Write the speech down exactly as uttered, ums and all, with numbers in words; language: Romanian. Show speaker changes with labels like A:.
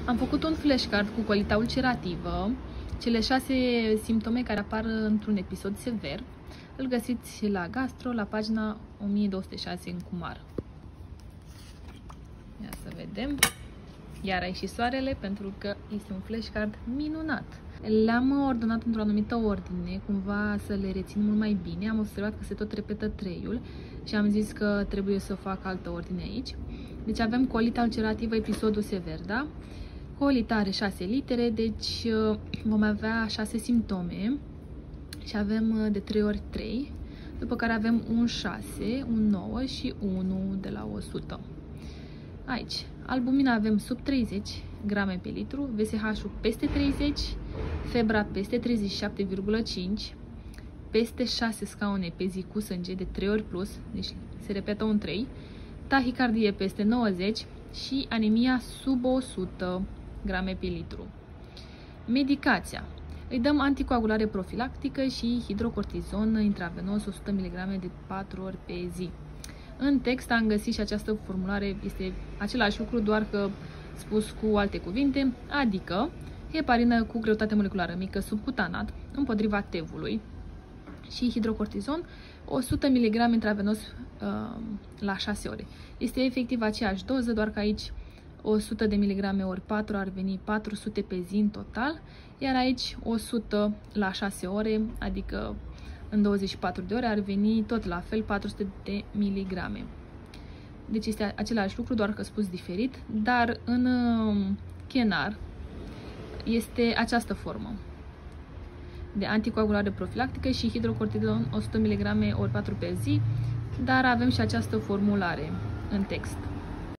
A: Am făcut un flashcard cu colita ulcerativă, cele șase simptome care apar într-un episod sever. Îl găsiți la Gastro, la pagina o mie două sute șase în Cumar. Ia să vedem. Iar ai și soarele, pentru că este un flashcard minunat. Le-am ordonat într-o anumită ordine, cumva să le rețin mult mai bine. Am observat că se tot repetă treiul și am zis că trebuie să fac altă ordine aici. Deci avem colita ulcerativă, episodul sever, da? Colita are șase litere, deci vom avea șase simptome și avem de trei ori trei, după care avem un șase, un nouă și unu de la o sută. Aici, albumina avem sub treizeci grame pe litru, V S H-ul peste treizeci, febra peste treizeci și șapte virgulă cinci, peste șase scaune pe zi cu sânge de trei ori plus, deci se repetă un trei, tahicardie peste nouăzeci și anemia sub o sută grame pe litru. Medicația. Îi dăm anticoagulare profilactică și hidrocortizon intravenos o sută miligrame de patru ori pe zi. În text am găsit și această formulare, este același lucru, doar că spus cu alte cuvinte, adică heparină cu greutate moleculară mică subcutanat împotriva tevului și hidrocortizon o sută miligrame intravenos uh, la șase ore. Este efectiv aceeași doză, doar că aici o sută de miligrame ori patru ar veni patru sute pe zi în total, iar aici o sută la șase ore, adică în douăzeci și patru de ore ar veni tot la fel patru sute de miligrame. Deci este același lucru, doar că spus diferit, dar în chenar este această formă de anticoagulare profilactică și hidrocortizon o sută miligrame ori patru pe zi, dar avem și această formulare în text.